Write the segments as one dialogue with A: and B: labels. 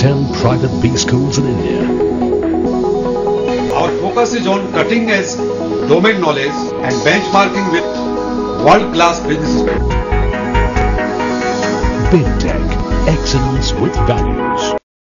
A: 10 private B schools in India.
B: Our focus is on cutting edge domain knowledge and benchmarking with world-class businesses.
A: BidTech, excellence with values.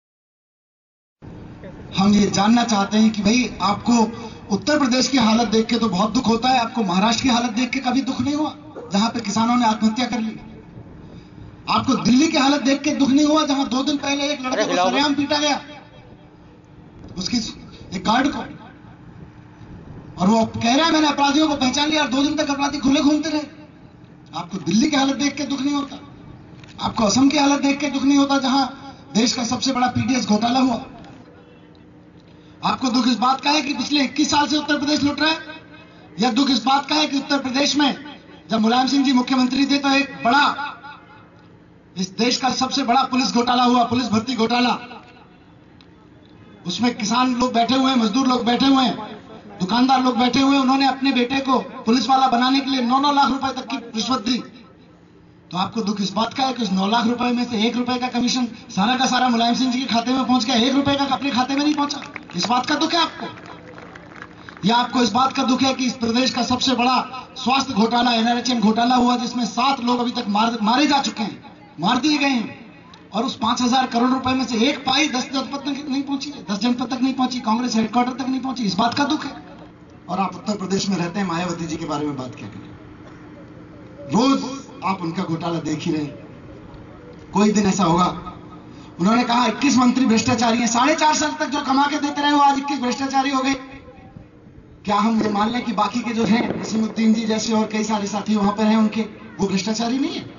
C: हम ये जानना चाहते हैं कि भाई आपको उत्तर प्रदेश की हालत देख के तो बहुत दुख होता है, आपको महाराष्ट्र की हालत देख के कभी दुख नहीं हुआ जहां पे किसानों ने आत्महत्या कर ली? आपको दिल्ली की हालत देख के दुख नहीं हुआ जहां 2 दिन पहले एक लड़के को सरेआम पीटा गया, उसकी एक गार्ड को, और वो कह रहा है मैंने अपराधियों को पहचान लिया, और 2 दिन तक अपराधी खुले घूमते रहे? आपको दिल्ली की हालत देख के दुख नहीं होता? आपको असम की हालत देख के दुख नहीं होता जहां देश का सबसे बड़ा पीडीएस घोटाला हुआ? आपको दुख इस बात का है कि पिछले 21 साल से उत्तर प्रदेश लुट रहा है, या दुख इस बात का है कि उत्तर प्रदेश में जब मुलायम सिंह जी मुख्यमंत्री थे तो एक बड़ा, इस देश का सबसे बड़ा पुलिस घोटाला हुआ, पुलिस भर्ती घोटाला। उसमें किसान लोग बैठे हुए हैं, मजदूर लोग बैठे हुए हैं, दुकानदार लोग बैठे हुए हैं, उन्होंने अपने बेटे को पुलिस वाला बनाने के लिए 9-9 लाख रुपए तक की रिश्वत दी। तो आपको दुख इस बात का है कि उस 9 लाख रुपए में से 1 रुपए का कमीशन सारा का सारा मुलायम सिंह जी के खाते में पहुंच गया, 1 रुपए का अपने खाते में नहीं पहुंचा। इस बात का दुख है आपको? या आपको इस बात का दुख है कि इस प्रदेश का सबसे बड़ा स्वास्थ्य घोटाला NRHM घोटाला हुआ, जिसमें 7 लोग अभी तक मारे जा चुके हैं, मार दिए गए हैं, और उस 5,000 करोड़ रुपए में से 1 पाई 10 जनपद तक नहीं पहुंची, 10 जनपद तक नहीं पहुंची, कांग्रेस हेडक्वार्टर तक नहीं पहुंची। इस बात का दुख है? और आप उत्तर प्रदेश में रहते हैं, मायावती जी के बारे में बात क्या करें? रोज आप उनका घोटाला देख ही रहे हैं। कोई दिन ऐसा होगा, उन्होंने कहा 21 मंत्री भ्रष्टाचारी हैं, 4.5 साल तक जो कमा के देते रहे वो आज 21 भ्रष्टाचारी हो गए। क्या हम ये मान लें कि बाकी के जो हैं नसीमुद्दीन जी जैसे और कई सारे साथी वहां पर हैं उनके, वो भ्रष्टाचारी नहीं है?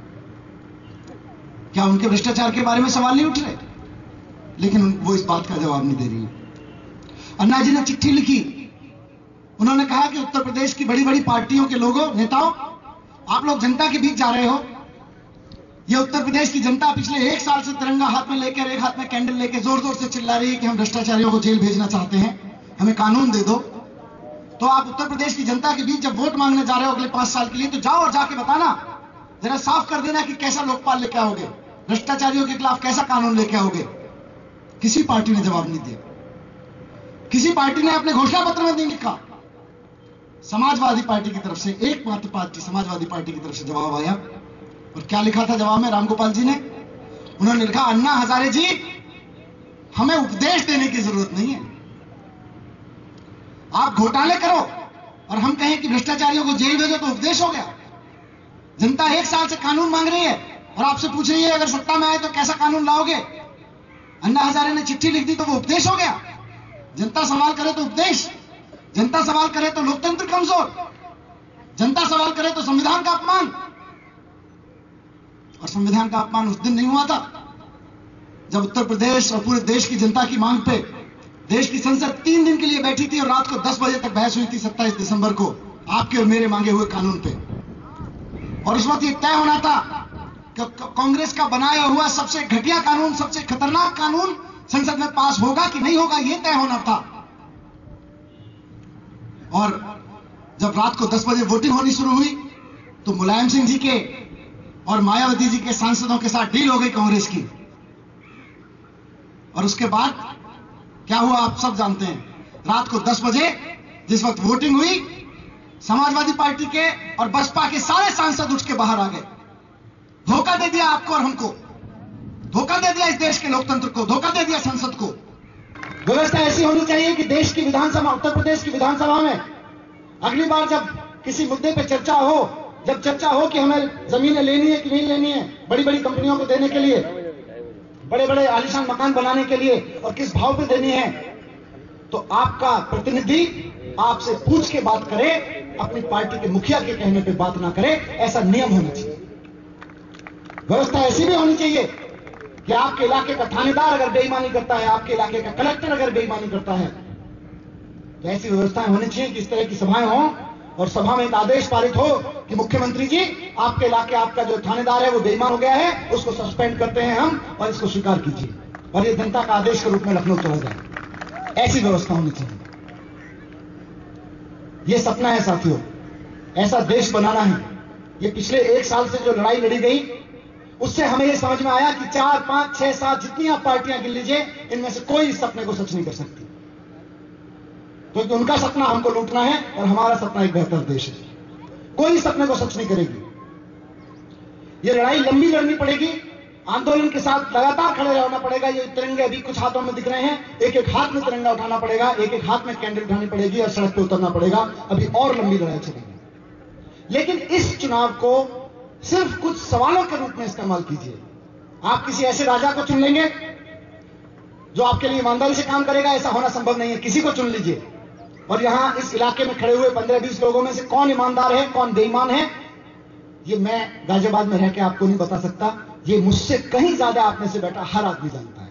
C: क्या उनके भ्रष्टाचार के बारे में सवाल नहीं उठ रहे? लेकिन वो इस बात का जवाब नहीं दे रही है। अन्ना जी ने चिट्ठी लिखी, उन्होंने कहा कि उत्तर प्रदेश की बड़ी बड़ी पार्टियों के लोगों, नेताओं, आप लोग जनता के बीच जा रहे हो। यह उत्तर प्रदेश की जनता पिछले 1 साल से तिरंगा हाथ में लेकर, एक हाथ में कैंडल लेकर जोर जोर से चिल्ला रही है कि हम भ्रष्टाचारियों को जेल भेजना चाहते हैं, हमें कानून दे दो। तो आप उत्तर प्रदेश की जनता के बीच जब वोट मांगने जा रहे हो अगले 5 साल के लिए, तो जाओ और जाके बताना, जरा साफ कर देना कि कैसा लोकपाल लेके आओगे, भ्रष्टाचारियों के खिलाफ कैसा कानून लेके आओगे। किसी पार्टी ने जवाब नहीं दिया, किसी पार्टी ने अपने घोषणा पत्र में नहीं लिखा। समाजवादी पार्टी की तरफ से, एकमात्र पार्टी समाजवादी पार्टी की तरफ से जवाब आया, और क्या लिखा था जवाब में रामगोपाल जी ने? उन्होंने लिखा, अन्ना हजारे जी, हमें उपदेश देने की जरूरत नहीं है, आप घोटाले करो और हम कहें कि भ्रष्टाचारियों को जेल भेजो तो उपदेश हो गया? जनता 1 साल से कानून मांग रही है और आपसे पूछ रही है अगर सत्ता में आए तो कैसा कानून लाओगे? अन्ना हजारे ने चिट्ठी लिख दी तो वो उपदेश हो गया? जनता सवाल करे तो उपदेश, जनता सवाल करे तो लोकतंत्र कमजोर, जनता सवाल करे तो संविधान का अपमान। और संविधान का अपमान उस दिन नहीं हुआ था जब उत्तर प्रदेश और पूरे देश की जनता की मांग पे देश की संसद 3 दिन के लिए बैठी थी और रात को 10 बजे तक बहस हुई थी 27 दिसंबर को आपके और मेरे मांगे हुए कानून पे। और उस वक्त ये तय होना था कि कांग्रेस का बनाया हुआ सबसे घटिया कानून, सबसे खतरनाक कानून संसद में पास होगा कि नहीं होगा, यह तय होना था। और जब रात को 10 बजे वोटिंग होनी शुरू हुई तो मुलायम सिंह जी के और मायावती जी के सांसदों के साथ डील हो गई कांग्रेस की। और उसके बाद क्या हुआ आप सब जानते हैं। रात को 10 बजे जिस वक्त वोटिंग हुई, समाजवादी पार्टी के और बसपा के सारे सांसद उठ के बाहर आ गए। धोखा दे दिया आपको और हमको, धोखा दे दिया इस देश के लोकतंत्र को, धोखा दे दिया संसद को। व्यवस्था ऐसी होनी चाहिए कि देश की विधानसभा, उत्तर प्रदेश की विधानसभा में अगली बार जब किसी मुद्दे पे चर्चा हो, जब चर्चा हो कि हमें जमीनें लेनी है कि नहीं लेनी है, बड़ी बड़ी कंपनियों को देने के लिए, बड़े बड़े आलीशान मकान बनाने के लिए, और किस भाव पे देनी है, तो आपका प्रतिनिधि आपसे पूछ के बात करे, अपनी पार्टी के मुखिया के कहने पे बात ना करे। ऐसा नियम होना चाहिए। व्यवस्था ऐसी भी होनी चाहिए कि आपके इलाके का थानेदार अगर बेईमानी करता है, आपके इलाके का कलेक्टर अगर बेईमानी करता है, तो ऐसी व्यवस्थाएं होनी चाहिए कि इस तरह की सभाएं हों और सभा में एक आदेश पारित हो कि मुख्यमंत्री जी, आपके इलाके आपका जो थानेदार है वो बेईमान हो गया है, उसको सस्पेंड करते हैं हम और इसको स्वीकार कीजिए, और ये जनता का आदेश के रूप में लखनऊ चला जाए। ऐसी व्यवस्था होनी चाहिए। ये सपना है साथियों, ऐसा देश बनाना है। ये पिछले 1 साल से जो लड़ाई लड़ी गई, उससे हमें यह समझ में आया कि 4, 5, 6, 7 जितनी आप पार्टियां गिन लीजिए, इनमें से कोई इस सपने को सच नहीं कर सकती, क्योंकि उनका सपना हमको लूटना है और हमारा सपना एक बेहतर देश है। कोई सपने को सच नहीं करेगी। यह लड़ाई लंबी लड़नी पड़ेगी, आंदोलन के साथ लगातार खड़े रहना पड़ेगा। ये तिरंगे अभी कुछ हाथों में दिख रहे हैं, एक एक हाथ में तिरंगा उठाना पड़ेगा, एक एक हाथ में कैंडल उठानी पड़ेगी और सड़क पे उतरना पड़ेगा। अभी और लंबी लड़ाई चलेगी, लेकिन इस चुनाव को सिर्फ कुछ सवालों के रूप में इस्तेमाल कीजिए। आप किसी ऐसे राजा को चुन लेंगे जो आपके लिए ईमानदारी से काम करेगा, ऐसा होना संभव नहीं है। किसी को चुन लीजिए, और यहां इस इलाके में खड़े हुए 15-20 लोगों में से कौन ईमानदार है, कौन बेईमान है, ये मैं गाजियाबाद में रह के आपको नहीं बता सकता। ये मुझसे कहीं ज्यादा आप में से बैठा हर आदमी जानता है।